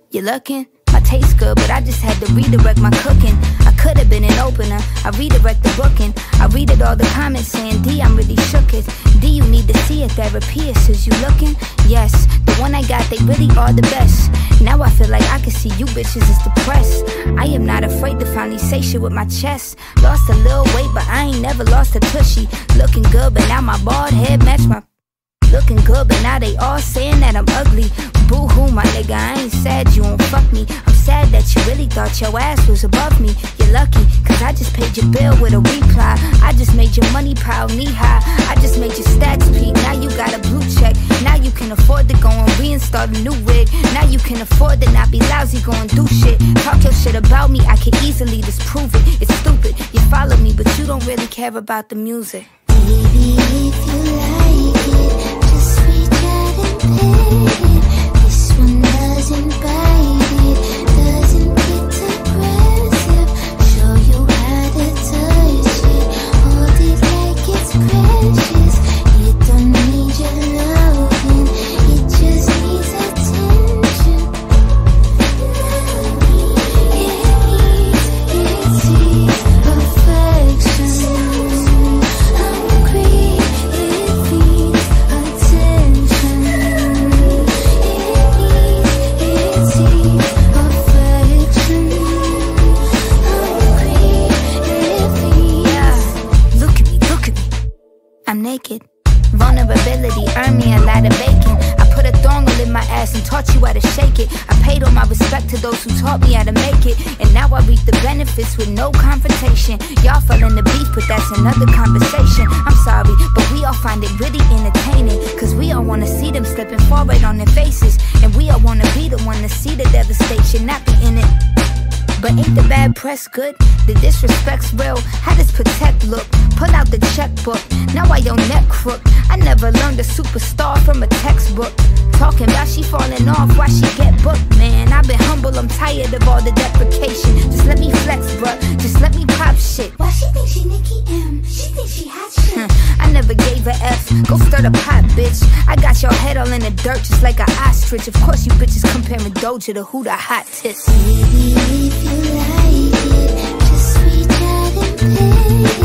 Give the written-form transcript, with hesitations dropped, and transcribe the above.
You lookin'? My taste good, but I just had to redirect my cooking. I could've been an opener, I redirect the booking. I read it all the comments saying, D, I'm really shooketh. D, you need to see a therapist. Is you looking? Yes, the one I got, they really are the best. Now I feel like I can see you bitches is depressed. I am not afraid to finally say shit with my chest. Lost a little weight, but I ain't never lost a tushy. Looking good, but now my bald head match my... Looking good, but now they all saying that I'm ugly. Boo-hoo, my nigga, I ain't sad you won't fuck me. I'm sad that you really thought your ass was above me. You're lucky, cause I just paid your bill with a reply. I just made your money pile knee-high. I just made your stacks peak, now you got a blue check. Now you can afford to go and reinstall a new wig. Now you can afford to not be lousy, go and do shit. Talk your shit about me, I can easily disprove it. It's stupid, you follow me, but you don't really care about the music. Baby, if you like it, just reach out and pay it. This one doesn't bite it, doesn't get aggressive. Show you how to touch it, hold it like it's precious. It don't need your lovin', it just needs attention. It needs affection. I'm naked. Vulnerability earned me a lot of bacon. I put a thong in my ass and taught you how to shake it. I paid all my respect to those who taught me how to make it. And now I reap the benefits with no confrontation. Y'all fell in the beef, but that's another conversation. I'm sorry, but we all find it really entertaining. Cause we all wanna see them slipping forward on their faces. And we all wanna be the one to see the devastation, not be in it. But ain't the bad press good? The disrespect's real. How does protect look? Pull out the checkbook. Now I your neck crook. I never learned a superstar from a textbook. Talking about she falling off, why she get booked, man? I've been humble, I'm tired of all the deprecation. Just let me flex, bruh. Just let me pop shit. Why she think she Nicki M? She think she hot shit. I never gave a F. Go stir the pot, bitch. I got your head all in the dirt just like an ostrich. Of course you bitches comparing Doja to who the hot tits. Baby, if you like it, just reach out and play.